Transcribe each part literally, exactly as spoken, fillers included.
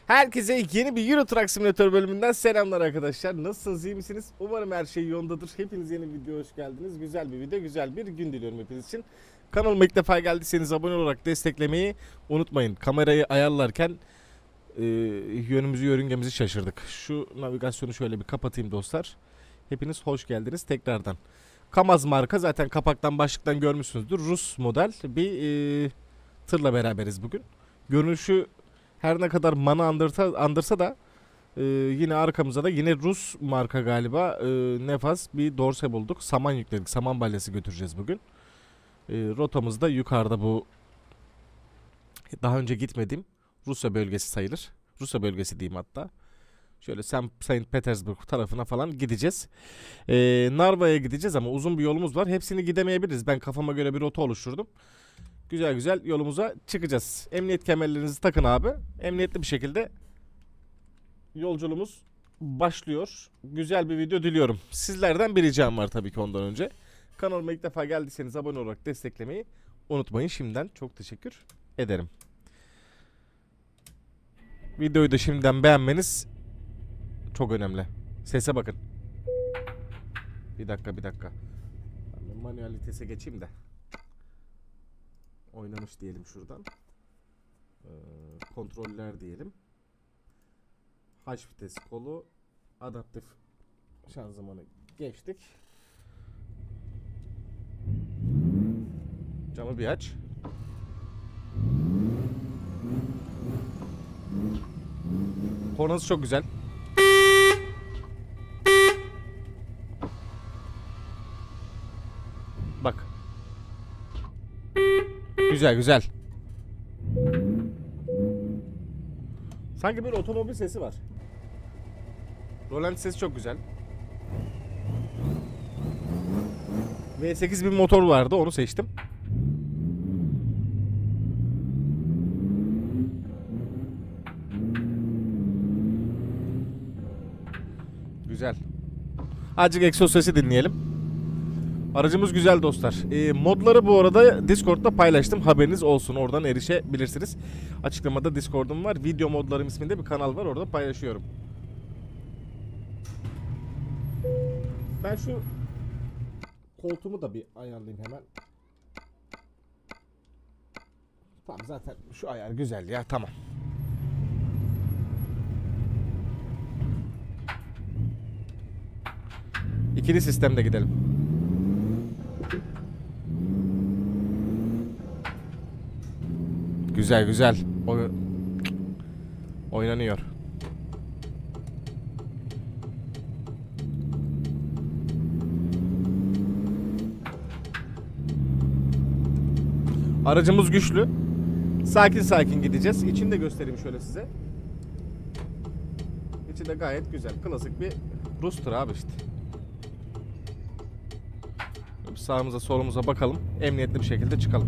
Herkese yeni bir Euro Truck Simulator bölümünden selamlar arkadaşlar. Nasılsınız, iyi misiniz? Umarım her şey yolundadır. Hepiniz yeni bir videoya hoş geldiniz. Güzel bir video, güzel bir gün diliyorum hepiniz için. Kanalıma ilk defa geldiyseniz abone olarak desteklemeyi unutmayın. Kamerayı ayarlarken e, yönümüzü, yörüngemizi şaşırdık. Şu navigasyonu şöyle bir kapatayım dostlar. Hepiniz hoş geldiniz tekrardan. Kamaz marka, zaten kapaktan başlıktan görmüşsünüzdür. Rus model bir e, tırla beraberiz bugün. Görünüşü her ne kadar MAN'ı andırsa, andırsa da e, yine arkamıza da yine Rus marka galiba e, Nefas bir dorse bulduk. Saman yükledik. Saman balyası götüreceğiz bugün. E, rotamız da yukarıda, bu daha önce gitmediğim Rusya bölgesi sayılır. Rusya bölgesi diyeyim hatta. Şöyle Saint Petersburg tarafına falan gideceğiz. E, Narva'ya gideceğiz ama uzun bir yolumuz var. Hepsini gidemeyebiliriz. Ben kafama göre bir rota oluşturdum. Güzel güzel yolumuza çıkacağız. Emniyet kemerlerinizi takın abi. Emniyetli bir şekilde yolculuğumuz başlıyor. Güzel bir video diliyorum. Sizlerden bir ricam var tabii ki ondan önce. Kanalıma ilk defa geldiyseniz abone olarak desteklemeyi unutmayın. Şimdiden çok teşekkür ederim. Videoyu da şimdiden beğenmeniz çok önemli. Sese bakın. Bir dakika bir dakika. Ben manuel vitese geçeyim de. Oynamış diyelim şuradan. Ee, kontroller diyelim. H vites kolu, adaptif şanzımanı geçtik. Camı bir aç. Kornası çok güzel. Bak. Güzel güzel. Sanki bir otomobil sesi var. Roland sesi çok güzel. V sekiz bir motor vardı, onu seçtim. Güzel. Azıcık egzoz sesi dinleyelim. Aracımız güzel dostlar. E, modları bu arada Discord'da paylaştım. Haberiniz olsun. Oradan erişebilirsiniz. Açıklamada Discord'um var. Video modlarım isminde bir kanal var. Orada paylaşıyorum. Ben şu koltuğumu da bir ayarlayayım hemen. Tamam, zaten şu ayar güzel ya. Tamam. İkili sistemde gidelim. Güzel güzel. Oy oynanıyor. Aracımız güçlü. Sakin sakin gideceğiz. İçini de göstereyim şöyle size. İçi de gayet güzel. Klasik bir Rus tırı abi işte. Sağımıza solumuza bakalım. Emniyetli bir şekilde çıkalım.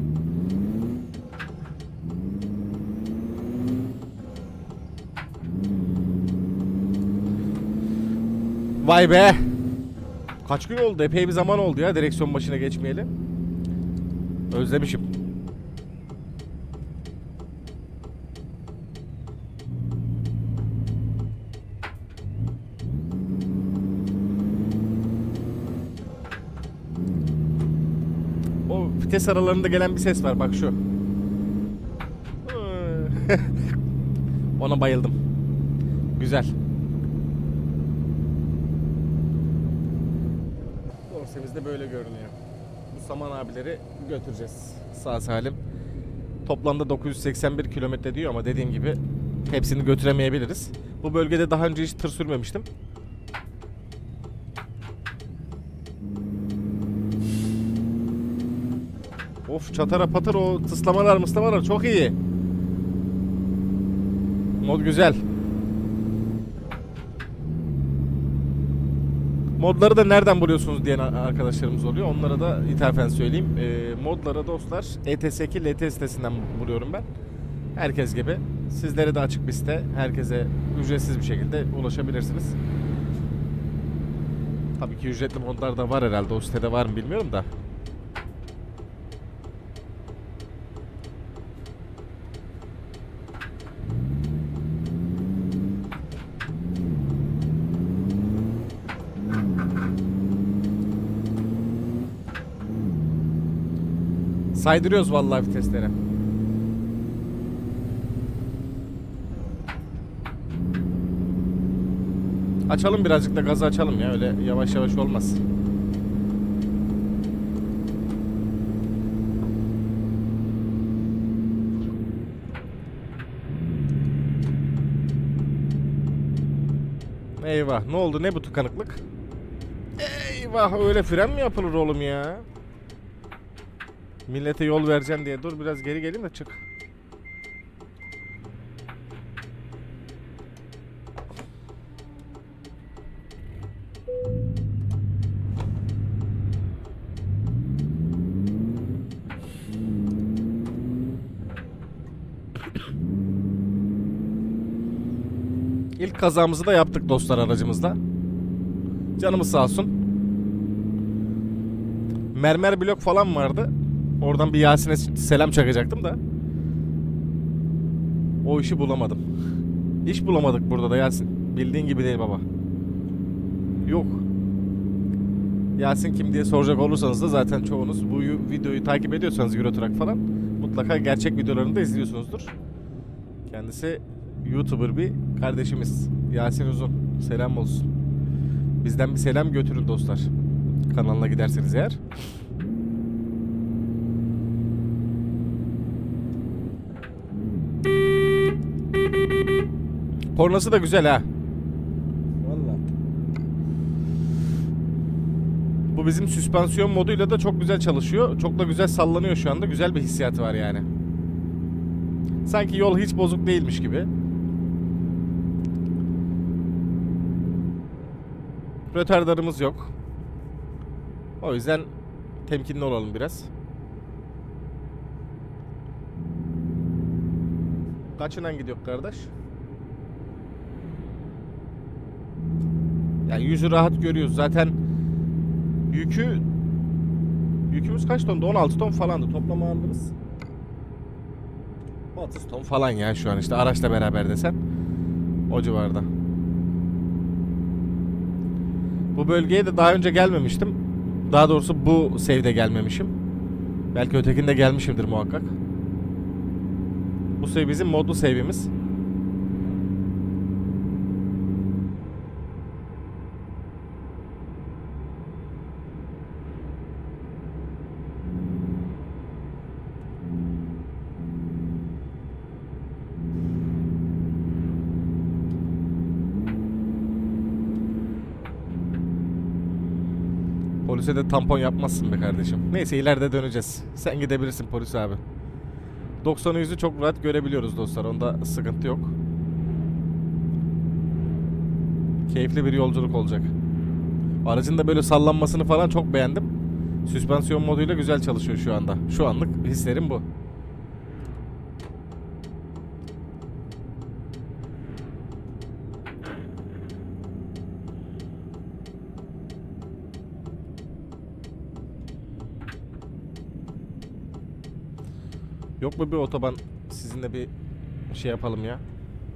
Vay be. Kaç gün oldu? Epey bir zaman oldu ya direksiyon başına geçmeyeli. Özlemişim. O vites aralarında gelen bir ses var, bak şu. Ona bayıldım. Güzel. Dorsemizde böyle görünüyor. Bu saman abileri götüreceğiz sağ salim. Toplamda dokuz yüz seksen bir kilometre diyor ama dediğim gibi hepsini götüremeyebiliriz. Bu bölgede daha önce hiç tır sürmemiştim. Of, çatara patır o tıslamalar mıslamalar çok iyi. Mod güzel. Modları da nereden buluyorsunuz diyen arkadaşlarımız oluyor. Onlara da ithafen söyleyeyim. E, modları dostlar E T S iki L T sitesinden buluyorum ben. Herkes gibi. Sizlere de açık bir site. Herkese ücretsiz bir şekilde ulaşabilirsiniz. Tabii ki ücretli modlar da var herhalde. O sitede var mı bilmiyorum da. Saydırıyoruz vallahi viteslere. Açalım birazcık da gazı açalım ya, öyle yavaş yavaş olmaz. Eyvah, ne oldu, ne bu tıkanıklık? Eyvah, öyle fren mi yapılır oğlum ya? Millete yol vereceksin diye. Dur biraz geri geleyim de çık. İlk kazamızı da yaptık dostlar aracımızda. Canımız sağ olsun. Mermer blok falan vardı. Oradan bir Yasin'e selam çakacaktım da o işi bulamadım. İş bulamadık burada da Yasin. Bildiğin gibi değil baba. Yok. Yasin kim diye soracak olursanız da zaten çoğunuz bu videoyu takip ediyorsanız Euro Truck falan mutlaka gerçek videolarını da izliyorsunuzdur. Kendisi YouTuber bir kardeşimiz. Yasin Uzun. Selam olsun. Bizden bir selam götürün dostlar. Kanalına giderseniz eğer. Kornası da güzel ha. Vallahi. Bu bizim süspansiyon moduyla da çok güzel çalışıyor. Çok da güzel sallanıyor şu anda. Güzel bir hissiyatı var yani. Sanki yol hiç bozuk değilmiş gibi. Rötardarımız yok. O yüzden temkinli olalım biraz. Kaçından gidiyor kardeş? Yani yüzü rahat görüyoruz. Zaten yükü yükümüz kaç tondu? on altı ton falandı. Toplam ağırlığımız otuz ton falan ya şu an işte araçla beraber desen o civarda. Bu bölgeye de daha önce gelmemiştim. Daha doğrusu bu save'de gelmemişim. Belki ötekinde gelmişimdir muhakkak. Bu save bizim modlu save'imiz. Polise de tampon yapmazsın be kardeşim. Neyse ileride döneceğiz. Sen gidebilirsin polis abi. doksanı yüzü çok rahat görebiliyoruz dostlar. Onda sıkıntı yok. Keyifli bir yolculuk olacak. Aracın da böyle sallanmasını falan çok beğendim. Süspansiyon moduyla güzel çalışıyor şu anda. Şu anlık hislerim bu. Yok mu bir otoban sizinle bir şey yapalım ya.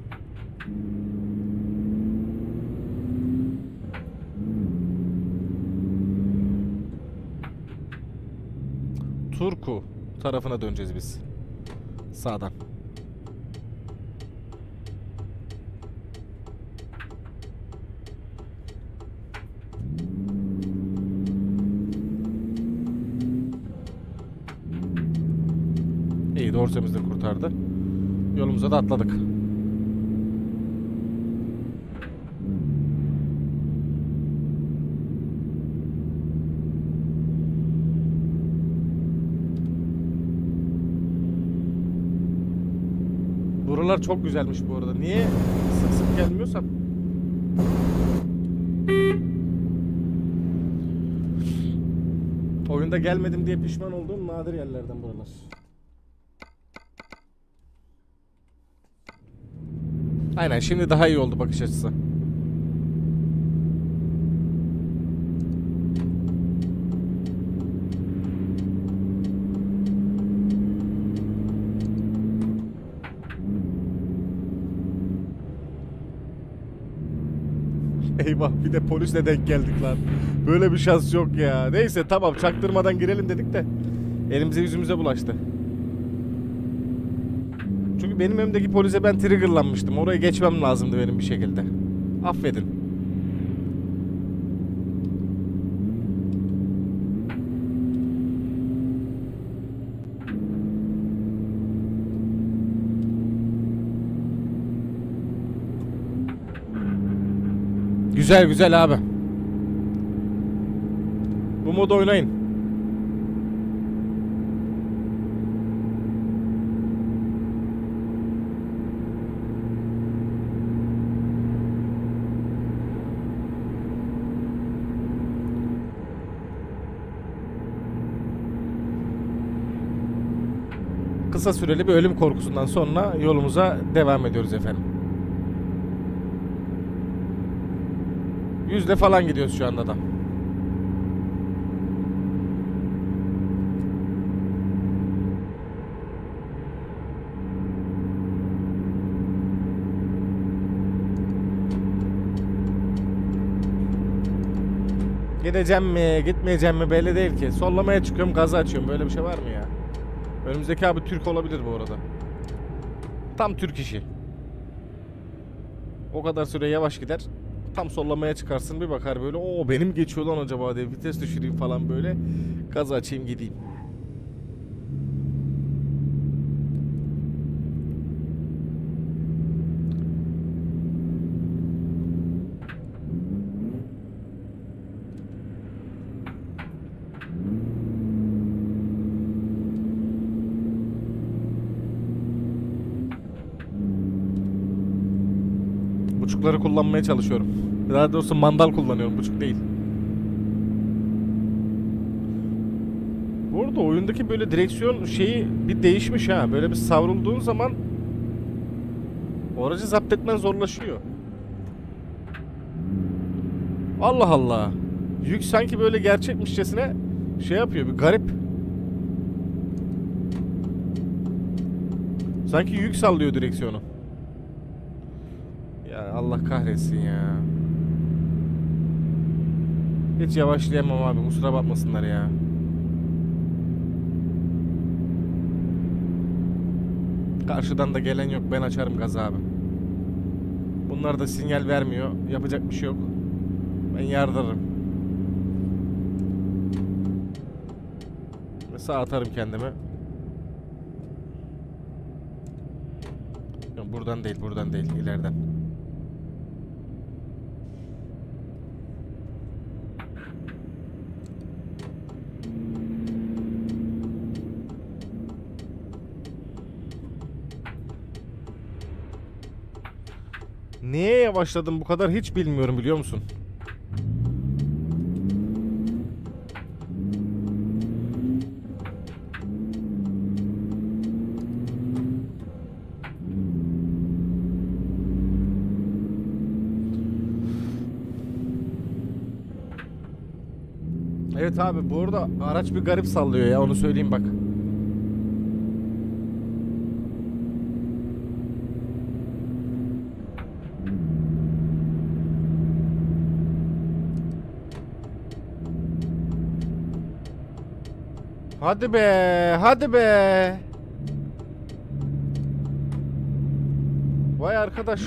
Turku tarafına döneceğiz biz. Sağdan. İyi, dorsemiz de kurtardı. Yolumuza da atladık. Buralar çok güzelmiş bu arada. Niye sık sık gelmiyorsam? Oyunda gelmedim diye pişman olduğum nadir yerlerden buralar. Aynen, şimdi daha iyi oldu bakış açısı. Eyvah, bir de polisle denk geldik lan. Böyle bir şans yok ya. Neyse tamam, çaktırmadan girelim dedik de Elimize yüzümüze bulaştı. Çünkü benim önümdeki polise ben triggerlanmıştım. Oraya geçmem lazımdı benim bir şekilde. Affedin. Güzel güzel abi. Bu modu oynayın. Kısa süreli bir ölüm korkusundan sonra yolumuza devam ediyoruz efendim. Yüzle falan gidiyoruz şu anda da. Gideceğim mi, gitmeyeceğim mi belli değil ki. Sollamaya çıkıyorum, gazı açıyorum. Böyle bir şey var mı ya? Önümüzdeki abi Türk olabilir bu arada. Tam Türk işi. O kadar süre yavaş gider. Tam sollamaya çıkarsın, bir bakar böyle. Oo, benim geçiyor lan acaba diye vites düşüreyim falan böyle. Gazı açayım gideyim. Buçukları kullanmaya çalışıyorum. Daha doğrusu mandal kullanıyorum, buçuk değil. Bu arada oyundaki böyle direksiyon şeyi bir değişmiş ha. Böyle bir savrulduğun zaman o aracı zapt etmen zorlaşıyor. Allah Allah. Yük sanki böyle gerçekmişçesine şey yapıyor, bir garip. Sanki yük sallıyor direksiyonu. Ya Allah kahretsin ya. Hiç yavaşlayamam abi, kusura bakmasınlar ya. Karşıdan da gelen yok, ben açarım gazı abi. Bunlar da sinyal vermiyor, yapacak bir şey yok. Ben yardırırım. Ve sağa atarım kendimi. Yok, buradan değil, buradan değil, ileriden. Niye yavaşladım bu kadar hiç bilmiyorum, biliyor musun? Evet abi, bu arada araç bir garip sallıyor ya, onu söyleyeyim bak. Hadi be, hadi be. Vay arkadaş.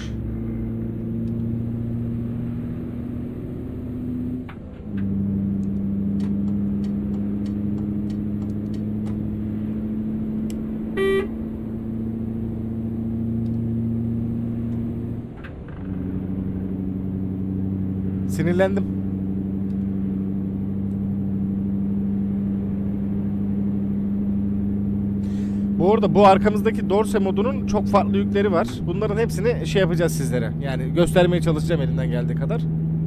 Sinirlendim. Bu arada bu arkamızdaki Dorse modunun çok farklı yükleri var. Bunların hepsini şey yapacağız sizlere. Yani göstermeye çalışacağım elimden geldiği kadar.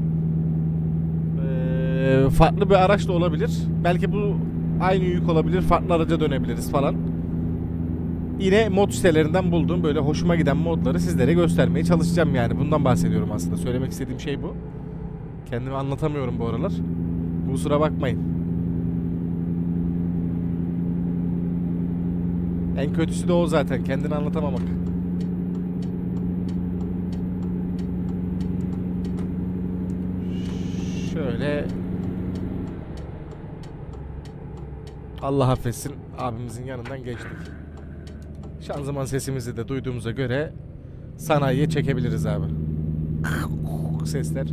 Ee, farklı bir araç da olabilir. Belki bu aynı yük olabilir. Farklı araca dönebiliriz falan. Yine mod sitelerinden bulduğum böyle hoşuma giden modları sizlere göstermeye çalışacağım yani. Bundan bahsediyorum aslında. Söylemek istediğim şey bu. Kendimi anlatamıyorum bu aralar. Kusura bakmayın. En kötüsü de o zaten. Kendini anlatamamak. Şöyle. Allah affetsin, abimizin yanından geçtik. Şanzıman sesimizi de duyduğumuza göre sanayiye çekebiliriz abi. Sesler.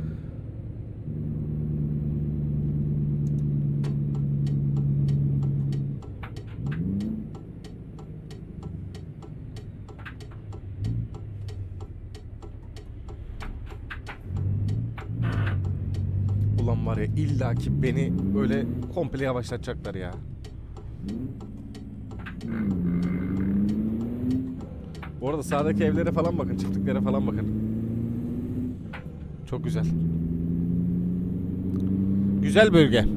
Ulan var ya, illaki beni böyle komple yavaşlatacaklar ya. Bu arada sağdaki evlere falan bakın, çiftliklere falan bakın. Çok güzel. Güzel bölge.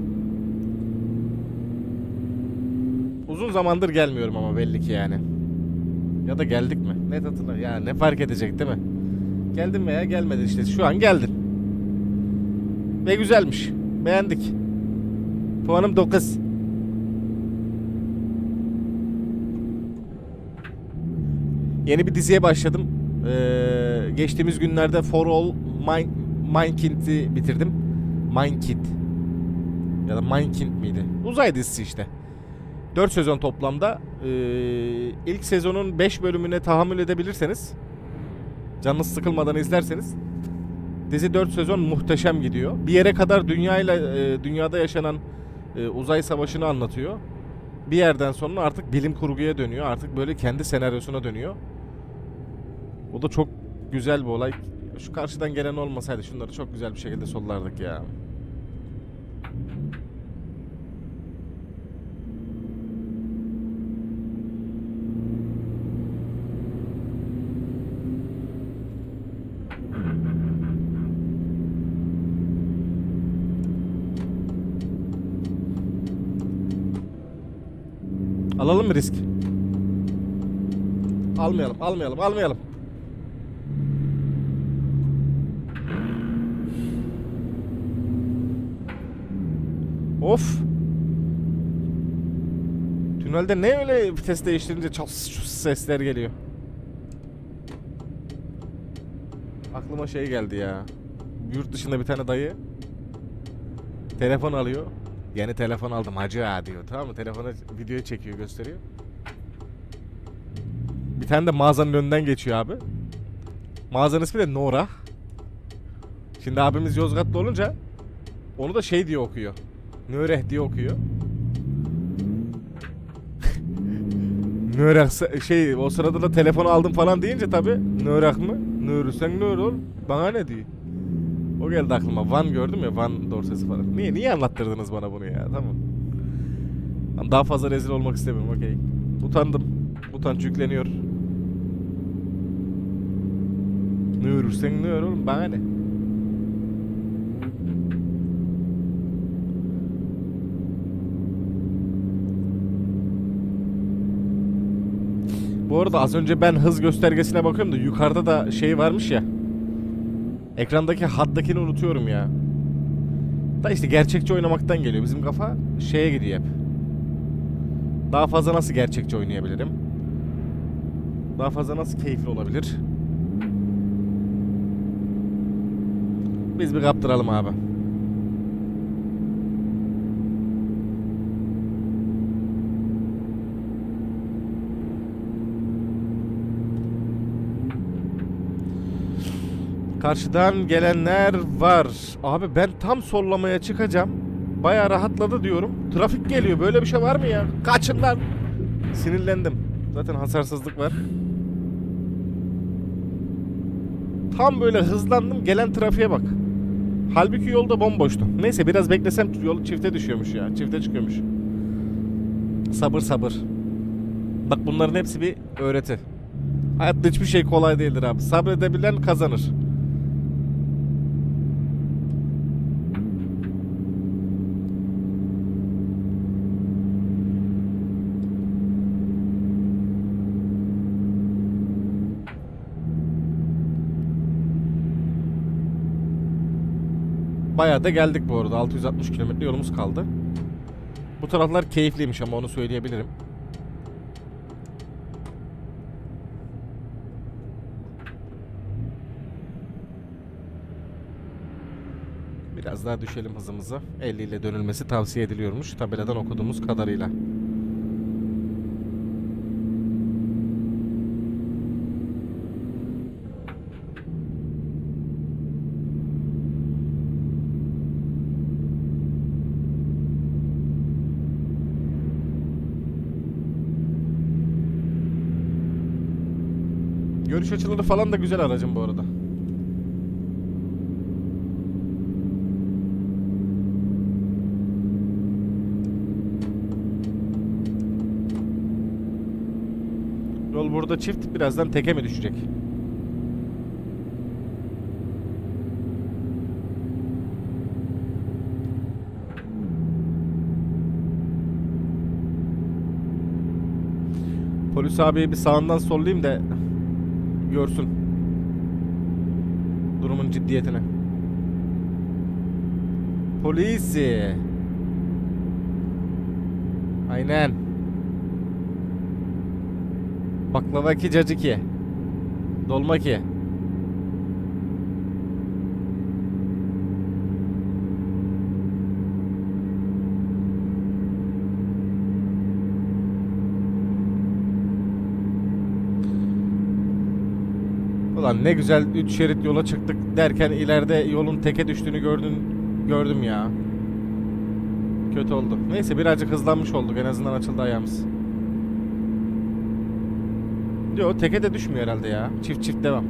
Uzun zamandır gelmiyorum ama belli ki yani. Ya da geldik mi? Net hatırla. Ya ne fark edecek değil mi? Geldin veya gelmedin işte. Şu an geldin. Ve güzelmiş. Beğendik. Puanım dokuz. Yeni bir diziye başladım. Ee, geçtiğimiz günlerde For All Mine, Mindkind'i bitirdim. Mindkind. Ya da Mindkind miydi? Uzay dizisi işte. dört sezon toplamda. Ee, ilk sezonun beş bölümüne tahammül edebilirseniz, canınız sıkılmadan izlerseniz, dizi dört sezon muhteşem gidiyor. Bir yere kadar dünyayla e, dünyada yaşanan e, uzay savaşını anlatıyor. Bir yerden sonra artık bilim kurguya dönüyor. Artık böyle kendi senaryosuna dönüyor. O da çok güzel bir olay. Şu karşıdan gelen olmasaydı şunları çok güzel bir şekilde sollardık ya. Alalım mı risk? Almayalım, almayalım, almayalım. Of. Tünelde ne öyle vites değiştirince çat sesler geliyor. Aklıma şey geldi ya. Yurt dışında bir tane dayı telefon alıyor. Yeni telefon aldım hacı ha diyor, tamam mı? Telefona videoyu çekiyor, gösteriyor. Bir tane de mağazanın önünden geçiyor abi. Mağazanın ismi de Nora. Şimdi abimiz Yozgatlı olunca onu da şey diye okuyor. Nöreh diye okuyor. Nöreh şey, o sırada da telefonu aldım falan deyince tabi, Nöreh mı? Nörü sen nör ol. Bana ne diyor? O geldi aklıma. Van gördüm ya, Van dorsesi falan. Niye niye anlattırdınız bana bunu ya? Tamam. Daha fazla rezil olmak istemiyorum. Okey. Utandım. Utanç yükleniyor. Ne yürürsen ne yürür oğlum, bana ne? Bu arada az önce ben hız göstergesine bakıyorum da yukarıda da şey varmış ya. Ekrandaki hattakini unutuyorum ya. Da işte gerçekçi oynamaktan geliyor. Bizim kafa şeye gidiyor hep. Daha fazla nasıl gerçekçi oynayabilirim? Daha fazla nasıl keyifli olabilir? Biz bir kaptıralım abi. Karşıdan gelenler var. Abi ben tam sollamaya çıkacağım. Bayağı rahatladı diyorum. Trafik geliyor. Böyle bir şey var mı ya? Kaçın lan. Sinirlendim. Zaten hasarsızlık var. Tam böyle hızlandım. Gelen trafiğe bak. Halbuki yolda bomboştu. Neyse biraz beklesem yol çifte düşüyormuş ya. Çifte çıkıyormuş. Sabır sabır. Bak bunların hepsi bir öğreti. Hayatta hiçbir şey kolay değildir abi. Sabredebilen kazanır. Bayağı da geldik bu arada. altı yüz altmış kilometre yolumuz kaldı. Bu taraflar keyifliymiş ama onu söyleyebilirim. Biraz daha düşelim hızımızı. elli ile dönülmesi tavsiye ediliyormuş. Tabeladan okuduğumuz kadarıyla. Görüş açıları falan da güzel aracın bu arada. Yol burada çift, birazdan teke mi düşecek? Polis abiyi bir sağından sollayayım da görsün durumun ciddiyetini. Polisi. Aynen. Baklava ki, cacık ye. Dolma ki. Ulan ne güzel üç şerit yola çıktık derken ileride yolun teke düştüğünü gördün, gördüm ya. Kötü oldu. Neyse birazcık hızlanmış olduk, en azından açıldı ayağımız. Yo, teke de düşmüyor herhalde ya. Çift çift devam.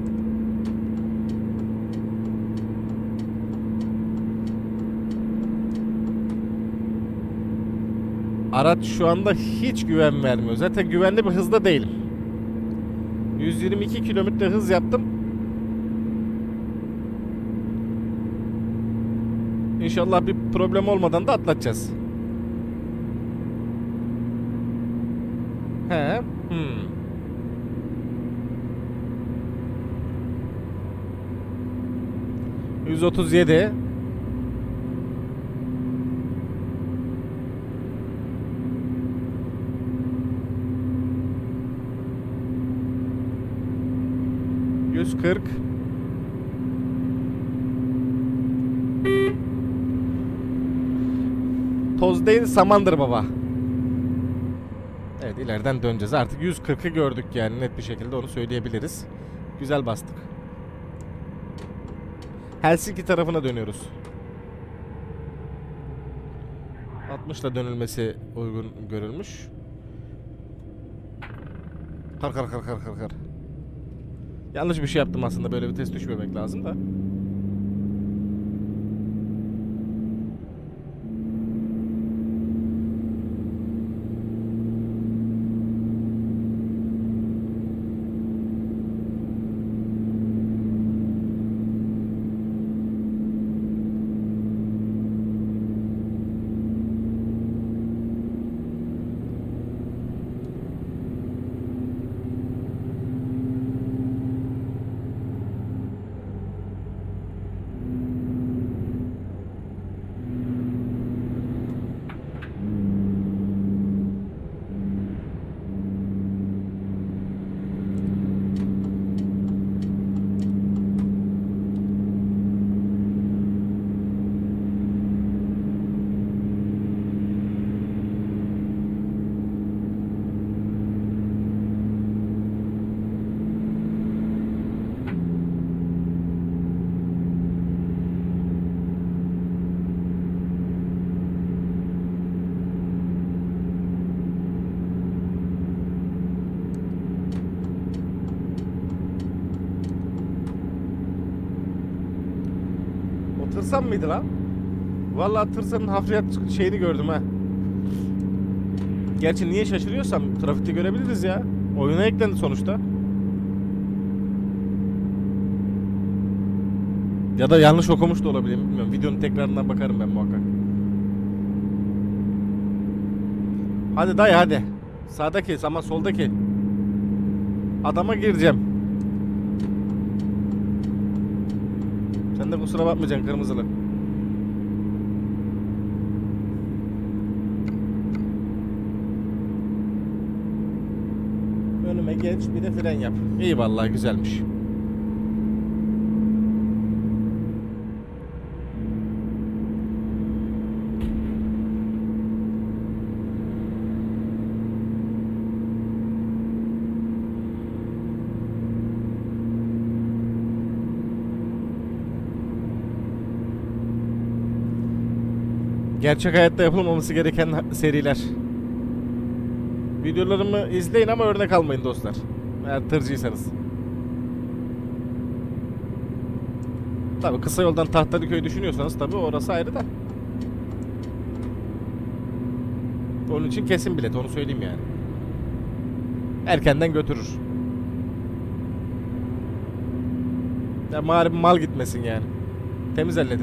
Araç şu anda hiç güven vermiyor. Zaten güvenli bir hızda değilim. yüz yirmi iki kilometre hız yaptım. İnşallah bir problem olmadan da atlatacağız. He. Hmm. yüz otuz yedi. yüz kırk. Toz değil, samandır baba. Evet, ileriden döneceğiz. Artık yüz kırkı gördük yani, net bir şekilde onu söyleyebiliriz. Güzel bastık. Helsinki tarafına dönüyoruz. altmış ile dönülmesi uygun görülmüş. Kar kar kar kar kar kar. Yanlış bir şey yaptım aslında, böyle bir test düşmemek lazım da. Tırsan mıydı lan? Vallahi tırsanın hafriyat şeyini gördüm ha. Gerçi niye şaşırıyorsam trafikte görebiliriz ya. Oyuna eklendi sonuçta. Ya da yanlış okumuş da olabilirim, bilmiyorum. Videonun tekrarından bakarım ben muhakkak. Hadi dayı hadi. Sağdaki ama soldaki. Adama gireceğim. Sen de kusura bakmayacaksın kırmızılı. Önüme geç, bir de fren yap. İyi vallahi, güzelmiş. Gerçek hayatta yapılmaması gereken seriler. Videolarımı izleyin ama örnek almayın dostlar. Eğer tırcıysanız. Tabi kısa yoldan Tahtalıköy'ü düşünüyorsanız tabi orası ayrı da. Onun için kesin bilet, onu söyleyeyim yani. Erkenden götürür. Ya mağara mal gitmesin yani. Temiz halledin.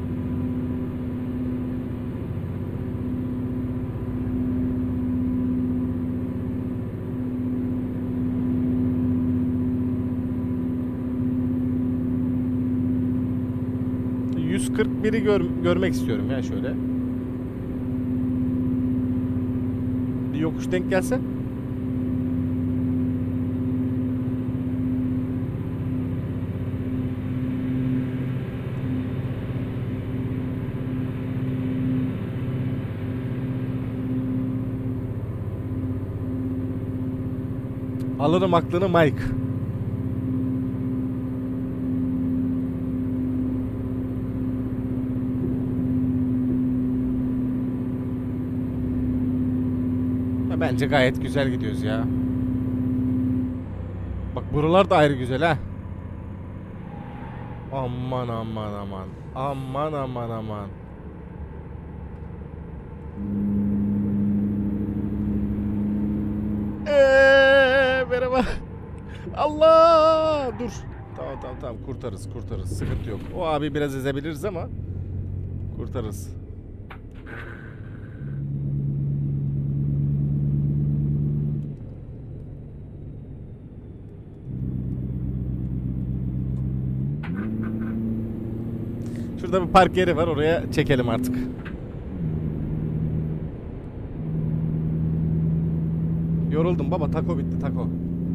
yüz kırk biri gör, görmek istiyorum ya şöyle. Bir yokuş denk gelse. Alırım aklını Mike. Bence gayet güzel gidiyoruz ya. Bak buralar da ayrı güzel ha. Aman aman aman. Aman aman aman. Eee merhaba. Allah dur. Tamam tamam tamam kurtarırız kurtarırız. Sıkıntı yok. O abi biraz ezebiliriz ama kurtarırız. Şurada bir park yeri var, oraya çekelim artık. Yoruldum baba, taco bitti taco.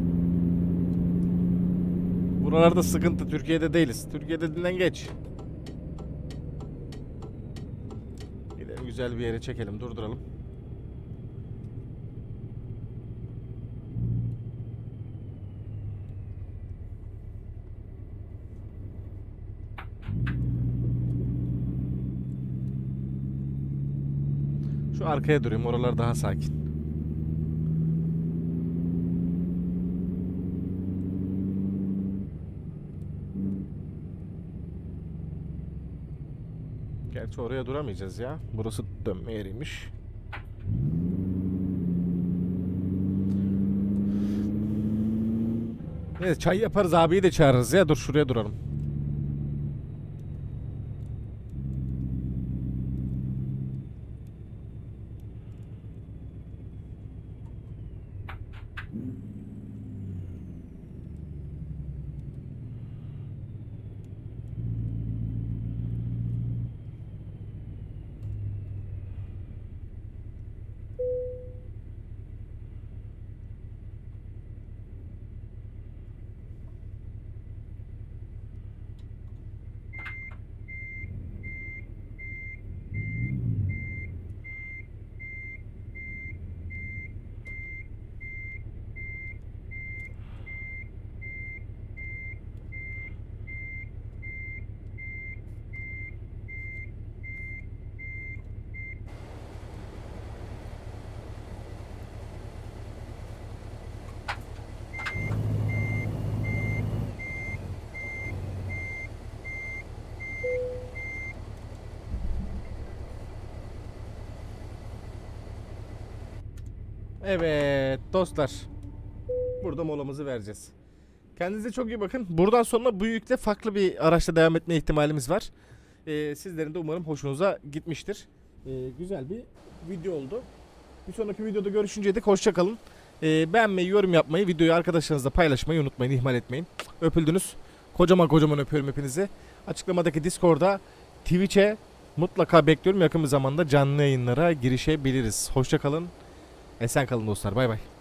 Buralarda sıkıntı, Türkiye'de değiliz. Türkiye'de dinden geç. Gidelim güzel bir yere çekelim, durduralım. Şu arkaya durayım, oralar daha sakin. Gerçi oraya duramayacağız ya. Burası dönme yeriymiş. Neyse çay yaparız, abiyi de çağırırız ya. Dur şuraya duralım. Evet dostlar. Burada molamızı vereceğiz. Kendinize çok iyi bakın. Buradan sonra bu yükle farklı bir araçla devam etme ihtimalimiz var. Ee, sizlerin de umarım hoşunuza gitmiştir. Ee, güzel bir video oldu. Bir sonraki videoda görüşünceye dek hoşça kalın. Ee, beğenmeyi, yorum yapmayı, videoyu arkadaşlarınızla paylaşmayı unutmayın, ihmal etmeyin. Öpüldünüz. Kocaman kocaman öpüyorum hepinizi. Açıklamadaki Discord'a, Twitch'e mutlaka bekliyorum. Yakın bir zamanda canlı yayınlara girişebiliriz. Hoşça kalın. Esen kalın dostlar. Bay bay.